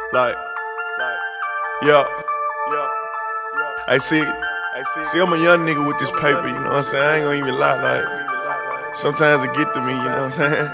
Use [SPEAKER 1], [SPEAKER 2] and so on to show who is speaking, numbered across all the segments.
[SPEAKER 1] Like, yeah. See, I'm a young nigga with this paper, you know what I'm saying? I ain't gonna even lie, like, sometimes it get to me, you know what I'm saying?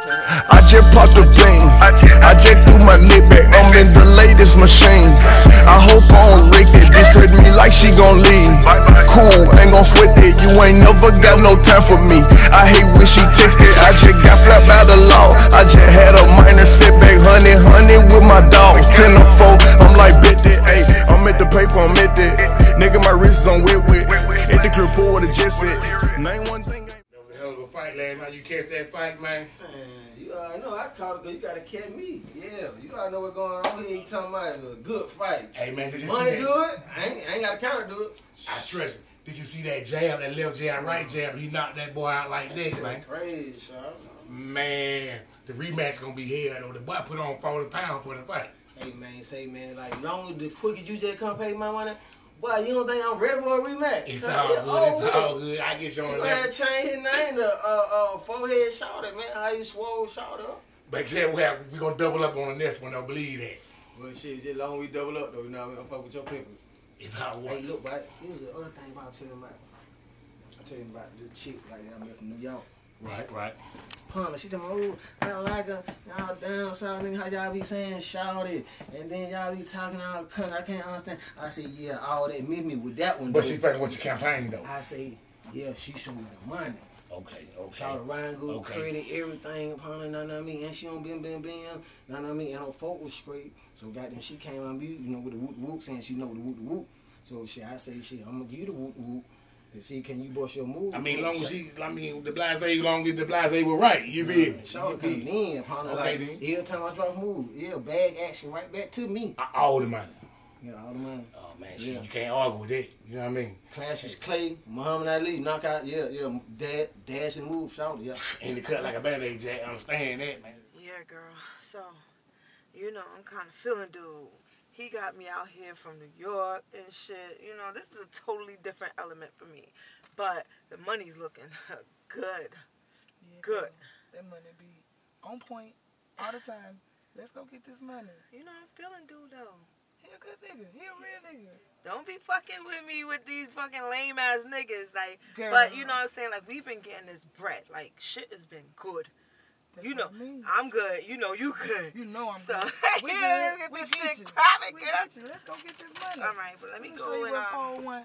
[SPEAKER 1] I just popped the bean, I just threw my neck back, I'm in the latest machine. I hope I don't wreck that bitch, treat me like she gon' leave. Cool, ain't gon' sweat that, you ain't never got no time for me. I hate when she texted, I just got flapped by the law. I just had a minor setback, honey with my dogs. 10 or 4, I'm like, bet that, ayy, I'm at the paper, I'm at that. Nigga, my wrist is on wet. At the crib, pull with a jet set. Name one thing.
[SPEAKER 2] That was a hell of a fight last night. You catch that fight, man?
[SPEAKER 3] You already know I caught it because you gotta catch me. Yeah, you gotta know what's going on here. You talking about a good fight.
[SPEAKER 2] Hey man, did you
[SPEAKER 3] money
[SPEAKER 2] see that?
[SPEAKER 3] good? I ain't got a counter do it.
[SPEAKER 2] I trust you. Did you see that jab, that left jab, right jab? He knocked that boy out like that, man.
[SPEAKER 3] Crazy, son.
[SPEAKER 2] Man, the rematch gonna be hell though. The boy put on 40 pounds for the fight.
[SPEAKER 3] Hey man, say man, like long as the quicker you just come pay my money. Boy, you don't think I'm ready for a rematch?
[SPEAKER 2] It's all good. It's all good. I get you on
[SPEAKER 3] that. You had to change his name to forehead shouted, man. How you swole shouted up?
[SPEAKER 2] But yeah, we're gonna double up on the next one. Don't believe that.
[SPEAKER 3] Well, shit, just long as we double up though. You know what I mean? I'm fuck with your people.
[SPEAKER 2] It's all good.
[SPEAKER 3] Hey, look, boy. Here's the other thing about telling about. I tell you about this chick like that I met from New York.
[SPEAKER 2] Right.
[SPEAKER 3] Panda, she tell me, oh, I don't like her. Y'all down south, nigga, how y'all be saying shouted, and then y'all be talking all cuss. I can't understand. I say, yeah, all that miss me with that one.
[SPEAKER 2] But she fucking with your campaign though.
[SPEAKER 3] I say, yeah, she showed me the money.
[SPEAKER 2] Okay.
[SPEAKER 3] Shout Ryan good credit, everything upon her, know what I mean? And she on bim, know what I mean? And her folk was straight. So goddamn, she came on me, you know, with the whoop, saying she know the whoop. So shit, I say, shit, I'm gonna give you the whoop. And see, can you bust your move?
[SPEAKER 2] I mean, long as the blase, long as the blase was right, you feel me?
[SPEAKER 3] Sure, coming in, partner.
[SPEAKER 2] Okay,
[SPEAKER 3] like,
[SPEAKER 2] then.
[SPEAKER 3] Every time I drop a move, bag action right back to me.
[SPEAKER 2] All the money.
[SPEAKER 3] Yeah, all the money.
[SPEAKER 2] Oh, man, shit, you can't argue with that. You know what I mean?
[SPEAKER 3] Classics Clay, Muhammad Ali, knockout, dash and move, shout, yeah.
[SPEAKER 2] And the cut like a band-aid, Jack. Understand that, man.
[SPEAKER 4] Yeah, girl. So, you know, I'm kind of feeling dude. He got me out here from New York and shit. You know, this is a totally different element for me. But the money's looking good.
[SPEAKER 5] Yeah,
[SPEAKER 4] good.
[SPEAKER 5] That money be on point all the time. Let's go get this money.
[SPEAKER 4] You know, I'm feeling dude, though.
[SPEAKER 5] He a good nigga. He a real nigga.
[SPEAKER 4] Don't be fucking with me with these fucking lame-ass niggas. Like,
[SPEAKER 5] girl.
[SPEAKER 4] But, you know what I'm saying? Like, we've been getting this bread. Like, shit has been good.
[SPEAKER 5] That's
[SPEAKER 4] you know,
[SPEAKER 5] I mean.
[SPEAKER 4] I'm good. You know, you good.
[SPEAKER 5] You know I'm
[SPEAKER 4] so,
[SPEAKER 5] good.
[SPEAKER 4] We let's get this shit cracking, girl.
[SPEAKER 5] Let's go get this money.
[SPEAKER 4] All right, but let me go
[SPEAKER 5] and
[SPEAKER 4] and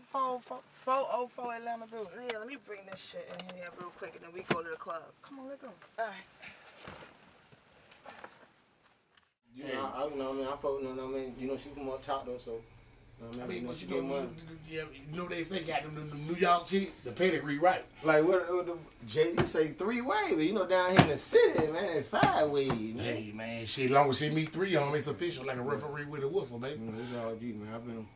[SPEAKER 5] 404 Atlanta do.
[SPEAKER 4] Yeah, let me bring this shit in here real quick, and then we go to the club.
[SPEAKER 5] Come on, let's go.
[SPEAKER 4] All right.
[SPEAKER 3] You know, I know what I mean. I fuck with, you know what I mean. You know, she from up top though, so.
[SPEAKER 2] I mean, but you know they say got them New York chicks, the pedigree right.
[SPEAKER 3] Like what the Jay-Z say 3-way, but you know down here in the city, man, it's 5-way.
[SPEAKER 2] Hey man, shit, long as she meet 3 on them, it's official like a referee with a whistle, baby.
[SPEAKER 3] It's all you, man. I'm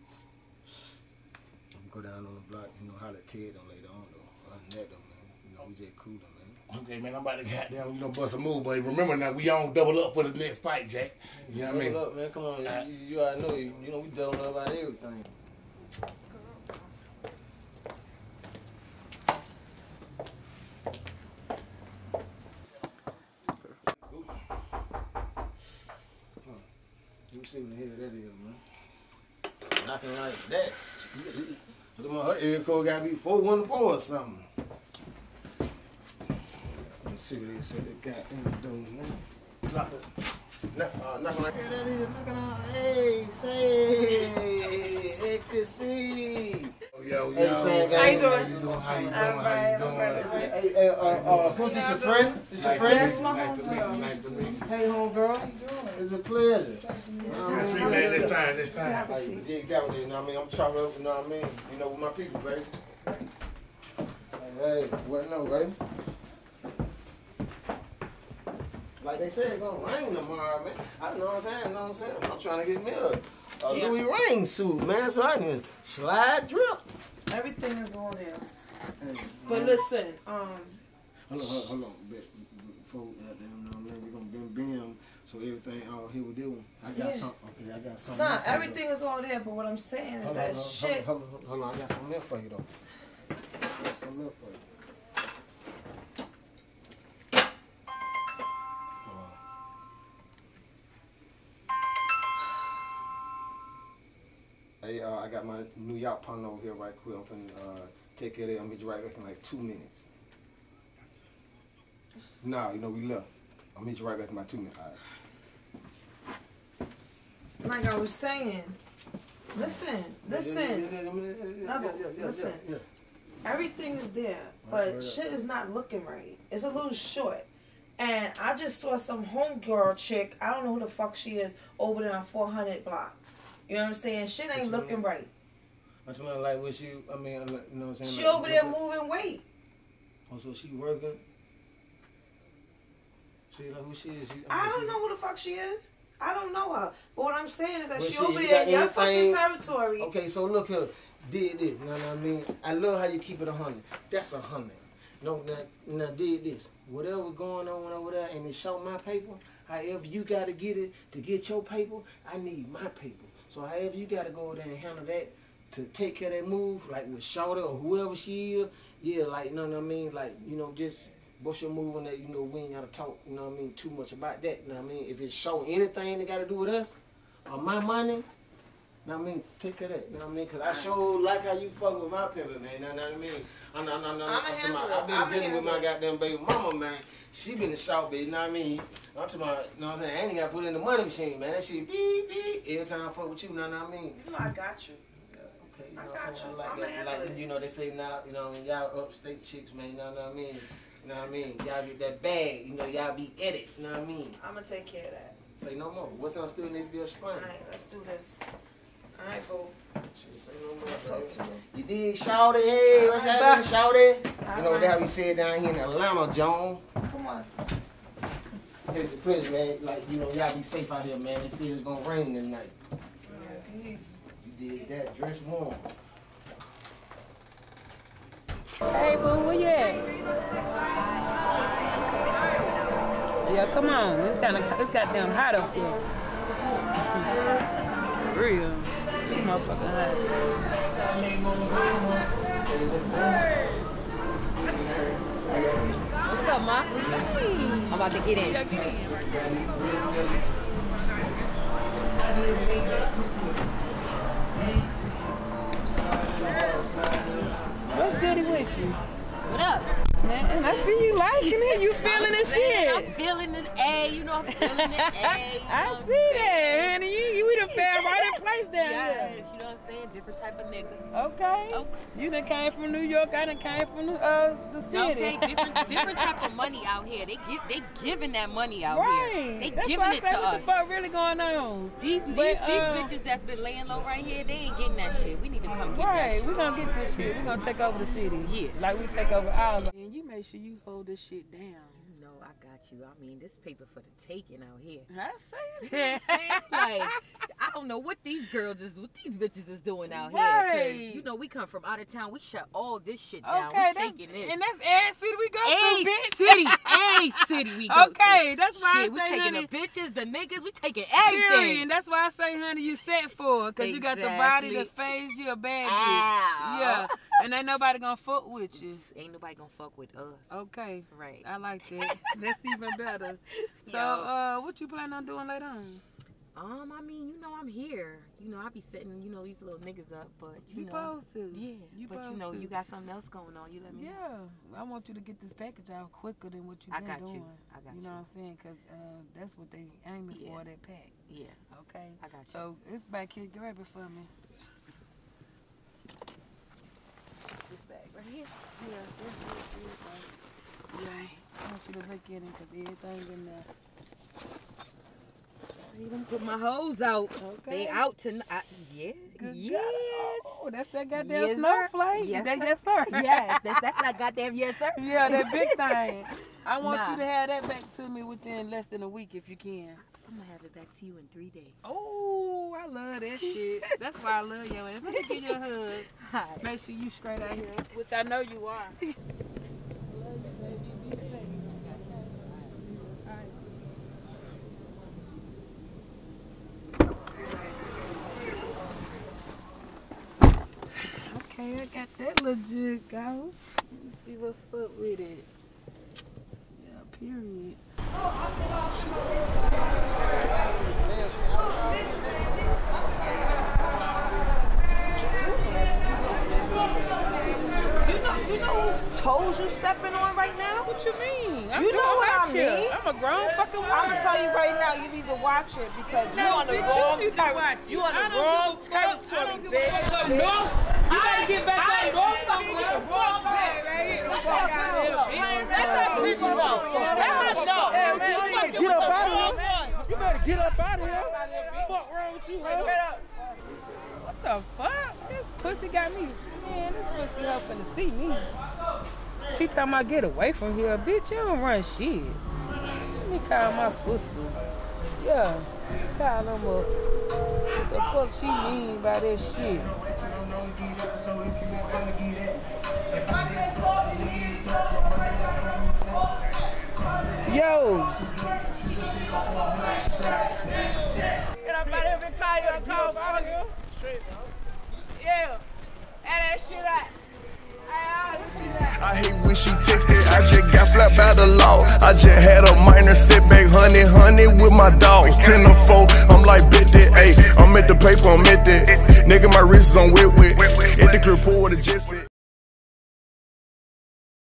[SPEAKER 3] go down on the block, you know, holler at Ted on later on though. Other than that though, man. You know, we just cool though, man.
[SPEAKER 2] Okay, man, I'm about to goddamn, bust a move, but remember now, we on double up for the next fight, Jack. You know what I mean?
[SPEAKER 3] Double up, man, come on. You already know, you know, we double up about everything. Let me see when the hell that is, man. Knocking like that. Her ear code got to be 414 or something. Let's see what they say they got in the door, man. Knocking like that is, knocking on. Hey, say, ecstasy.
[SPEAKER 2] Yo.
[SPEAKER 3] Hey,
[SPEAKER 4] How you doing?
[SPEAKER 2] How you doing?
[SPEAKER 3] Hey, who's this, your friend? This your friend?
[SPEAKER 2] Nice to meet you.
[SPEAKER 3] Hey, homegirl. It's a pleasure.
[SPEAKER 2] This time.
[SPEAKER 3] Like, dig that one, you know what I mean? I'm chopping up, you know what I mean? You know, with my people, baby. Hey, what no, baby? Like they said, it's gonna rain tomorrow, man. I know what I'm saying, I'm trying to get me a Louis rain suit, man, so I can slide drip.
[SPEAKER 4] Everything is on there.
[SPEAKER 3] Hey,
[SPEAKER 4] but listen,
[SPEAKER 3] Hold on, before goddamn, know what I mean? We're gonna bim, so everything all here with this one. I got something.
[SPEAKER 4] Nah, everything is on there, but what I'm saying is that shit.
[SPEAKER 3] Hold on, I got something else for you though. I got something else for you. Hey, I got my New York partner over here right quick. I'm finna take care of that. I'm gonna meet you right back in like 2 minutes. Nah, you know we left. I'll meet you right back in my 2 minutes. All right.
[SPEAKER 4] Like I was saying, listen. Everything is there, but shit is not looking right. It's a little short. And I just saw some homegirl chick, I don't know who the fuck she is, over there on 400 block. You know what I'm saying? Shit ain't looking right.
[SPEAKER 3] I'm talking about like what she, I mean, you know what I'm saying?
[SPEAKER 4] She
[SPEAKER 3] like,
[SPEAKER 4] over there moving weight.
[SPEAKER 3] Oh, so she working? See, like who she is?
[SPEAKER 4] I don't know who the fuck she is. I don't know her. But what I'm saying is that she
[SPEAKER 3] shit,
[SPEAKER 4] over
[SPEAKER 3] you
[SPEAKER 4] there in
[SPEAKER 3] got
[SPEAKER 4] your
[SPEAKER 3] anything-
[SPEAKER 4] fucking territory.
[SPEAKER 3] Okay, so look here. Did this, you know what I mean? I love how you keep it 100. That's 100. No, now did this. Whatever going on over there and it show my paper, however you got to get it to get your paper, I need my paper. So however you got to go over there and handle that to take care of that move, like with Shawty or whoever she is, yeah, like, you know what I mean? Like, you know, just bust your move on that, you know, we ain't got to talk, you know what I mean, too much about that, you know what I mean? If it's show anything that got to do with us or my money, you know what I mean? Take care of that, you know what I mean? Because I sure like how you fuck with my pimpin', man, you know what I mean? I've been dealing with my goddamn baby mama, man. She been the shop, baby, you know what I mean? I'm talking about, you know what I'm saying? I ain't got to put in the money machine, man. That shit beep, beep. Every time I fuck with you, you know what I mean?
[SPEAKER 4] You know I got you.
[SPEAKER 3] Okay, you know
[SPEAKER 4] I
[SPEAKER 3] what I'm
[SPEAKER 4] got
[SPEAKER 3] saying?
[SPEAKER 4] you.
[SPEAKER 3] Like
[SPEAKER 4] I'm
[SPEAKER 3] that,
[SPEAKER 4] handling
[SPEAKER 3] like, you know, they say now, you know, y'all upstate chicks, man, you know what I mean? You know what I mean? Y'all get that bag, you know, y'all be at it, you know what I mean?
[SPEAKER 4] I'm going to take care of that.
[SPEAKER 3] Say no more. What's else still need to be explained?
[SPEAKER 4] All right, let's do this. All right, boo.
[SPEAKER 3] Shit, say no more.
[SPEAKER 4] Talk to you.
[SPEAKER 3] You dig, Shawty? Hey, what's happening, Shawty? You know
[SPEAKER 4] All
[SPEAKER 3] what how we said down here in Atlanta, Joan?
[SPEAKER 4] Come on.
[SPEAKER 3] It's a prison, man. Like, you know, y'all be safe out here, man. They say it's gonna rain tonight. You did that. Dress warm.
[SPEAKER 6] Hey, boo, where you at? Yeah, come on. It's goddamn hot up here. For real. It's motherfucking hot.
[SPEAKER 7] What's up, Ma? I'm about to get in.
[SPEAKER 6] Yeah, get in. What's goody with you?
[SPEAKER 7] What up?
[SPEAKER 6] Man, I see you liking it. You feeling the shit.
[SPEAKER 7] I'm feeling it, A. You know I'm feeling it, A.
[SPEAKER 6] I see that, honey. We done fell right in place down
[SPEAKER 7] Yes,
[SPEAKER 6] here.
[SPEAKER 7] you know what I'm saying? Different type of nigga.
[SPEAKER 6] Okay.
[SPEAKER 7] Okay.
[SPEAKER 6] You done came from New York. I done came from the city.
[SPEAKER 7] Okay, different type of money out here. They giving that money out
[SPEAKER 6] Right.
[SPEAKER 7] here. They
[SPEAKER 6] That's
[SPEAKER 7] giving
[SPEAKER 6] why I
[SPEAKER 7] it
[SPEAKER 6] say,
[SPEAKER 7] to
[SPEAKER 6] what
[SPEAKER 7] us.
[SPEAKER 6] the fuck really going on?
[SPEAKER 7] These bitches that's been laying low right here, they ain't getting that shit. We need to come get that
[SPEAKER 6] Right,
[SPEAKER 7] shit.
[SPEAKER 6] we gonna get this shit. We gonna take over the city.
[SPEAKER 7] Yes.
[SPEAKER 6] Like we take over all of it. And you make sure you hold this shit down.
[SPEAKER 7] No, I got you. I mean, this paper for the taking out here.
[SPEAKER 6] I say it.
[SPEAKER 7] Like, I don't know what these bitches is doing out
[SPEAKER 6] Right.
[SPEAKER 7] here. 'Cause, you know, we come from out of town. We shut all this shit down.
[SPEAKER 6] Okay,
[SPEAKER 7] we
[SPEAKER 6] that's,
[SPEAKER 7] taking this.
[SPEAKER 6] and that's every city we go to,
[SPEAKER 7] A
[SPEAKER 6] bitch.
[SPEAKER 7] city we go to.
[SPEAKER 6] Okay, that's why I
[SPEAKER 7] Shit, we
[SPEAKER 6] say,
[SPEAKER 7] taking
[SPEAKER 6] honey,
[SPEAKER 7] the bitches, the niggas, we taking everything.
[SPEAKER 6] period. That's why I say, honey, you set for it. Because you got the body
[SPEAKER 7] Exactly.
[SPEAKER 6] that phase you a bad
[SPEAKER 7] Ow.
[SPEAKER 6] bitch. Yeah, and ain't nobody gonna fuck with you.
[SPEAKER 7] Ain't nobody gonna fuck with us.
[SPEAKER 6] Okay.
[SPEAKER 7] Right.
[SPEAKER 6] I like that. That's even better. So,
[SPEAKER 7] Yo.
[SPEAKER 6] what you plan on doing later on?
[SPEAKER 7] I mean, you know, I'm here. You know, I be setting, you know, these little niggas up, but you
[SPEAKER 6] You
[SPEAKER 7] know,
[SPEAKER 6] supposed to.
[SPEAKER 7] yeah.
[SPEAKER 6] You
[SPEAKER 7] But you
[SPEAKER 6] supposed
[SPEAKER 7] know,
[SPEAKER 6] to.
[SPEAKER 7] you got something else going on. You let me know.
[SPEAKER 6] Yeah, I want you to get this package out quicker than what you've
[SPEAKER 7] I
[SPEAKER 6] been
[SPEAKER 7] got
[SPEAKER 6] doing.
[SPEAKER 7] you. I got
[SPEAKER 6] You know what I'm saying? Because that's what they aiming
[SPEAKER 7] Yeah.
[SPEAKER 6] for, that pack.
[SPEAKER 7] Yeah.
[SPEAKER 6] Okay?
[SPEAKER 7] I got you.
[SPEAKER 6] So it's back here. Grab it for me.
[SPEAKER 7] This bag right here.
[SPEAKER 6] Yeah, that's it. Yeah, I want you to look in it because everything's in there.
[SPEAKER 7] You done put my hoes out.
[SPEAKER 6] Okay.
[SPEAKER 7] They out tonight. Yeah.
[SPEAKER 6] Good
[SPEAKER 7] Yes.
[SPEAKER 6] God. Oh, that's that goddamn
[SPEAKER 7] Yes, sir.
[SPEAKER 6] snowflake.
[SPEAKER 7] Yes,
[SPEAKER 6] That-
[SPEAKER 7] sir.
[SPEAKER 6] yes, sir.
[SPEAKER 7] Yes, that's that goddamn yes, sir.
[SPEAKER 6] Yeah, that big thing. I want
[SPEAKER 7] Nah.
[SPEAKER 6] you to have that back to me within less than a week if you can.
[SPEAKER 7] I'm gonna have it back to you in 3 days.
[SPEAKER 6] Oh, I love that shit. That's why I love your ass. Let me give you a hug.
[SPEAKER 7] Hi.
[SPEAKER 6] Make sure you straight out here, which I know you are. Okay, I got that legit go. Let me see what's up with it. Yeah, period. a grown fucking woman.
[SPEAKER 4] I'm gonna tell you right now, you need to watch it because you on the wrong territory. You on the wrong territory, bitch.
[SPEAKER 6] No, you gotta get back on North somewhere. Wrong man,
[SPEAKER 5] Get up out of here. You better get up out of here. What wrong with you, hoe?
[SPEAKER 6] What the fuck? This pussy got me. Man, this pussy up finna see me. She tell me I get away from here. Bitch, you don't run shit. Let me call my sister. Yeah, call them up. What the fuck she mean by that shit? Yo!
[SPEAKER 5] Get up out of here, been calling you a call, fuck you. Yeah, and that shit out.
[SPEAKER 1] I hate when she texted, I just got flat by the law. I just had a minor setback, honey with my dogs. 10 or 4, I'm like, bet that, ayy. I'm at the paper, I'm at that. Nigga, my wrist is on wet. At the crib, pour with a jet set.